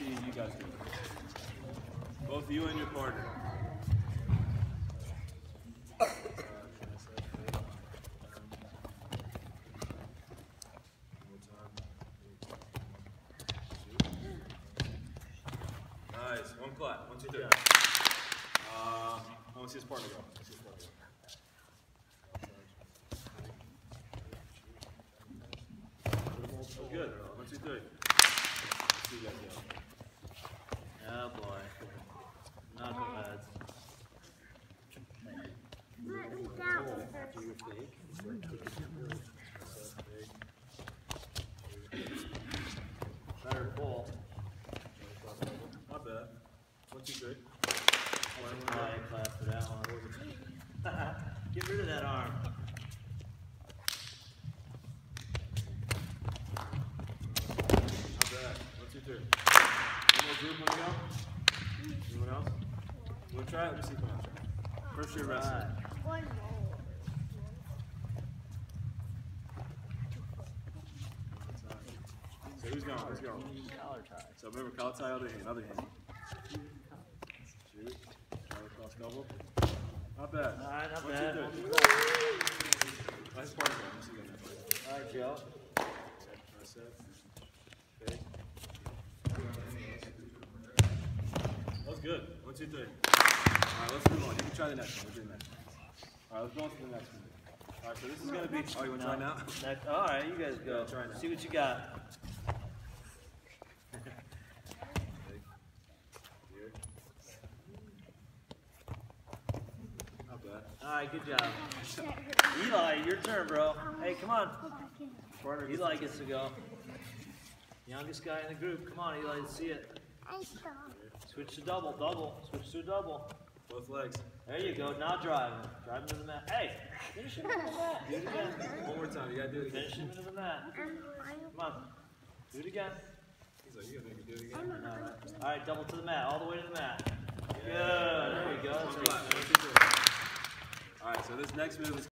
see you guys do it. Both you and your partner. Nice. One clap. 1, 2, 3. I want to see his partner go. Oh, good. 1, 2, 3. Let's see you guys go. Oh boy. Not the heads. Better pull. Not bad. 1, 2, 3. Clap for that one. Get rid of that arm. Not bad. 1, 2, 3. One more group, want to go? Anyone else? You want to try it? Let me see if you want to try it. First year wrestling. One more. So who's going? Who's going? Collar tie. So remember, collar tie, other hand. Shoot. Try to cross double. Not bad. Alright, not 1, bad. 2, 3. Nice partner. Let me see that. Alright, Joe. That was good. 1, 2, 3. Alright, let's move on. You can try the next one. We'll do the next one. Alright, let's go on to the next one. Alright, so this is going to be. Oh, you want to try now? Alright, you guys go. Try now. See what you got. Not bad. Alright, good job. Eli, your turn, bro. Hey, come on. Eli gets to go. Youngest guy in the group. Come on, Eli, let's see it. Switch to double. Switch to a double. Both legs. There you go. Now drive him. Drive him to the mat. Hey, finish him into the mat. Do it again. One more time. You got to do it again. Finish him into the mat. Come on. Do it again. He's like, you got to make me do it again. All right, double to the mat. All the way to the mat. Good. There we go. All right, so this next move is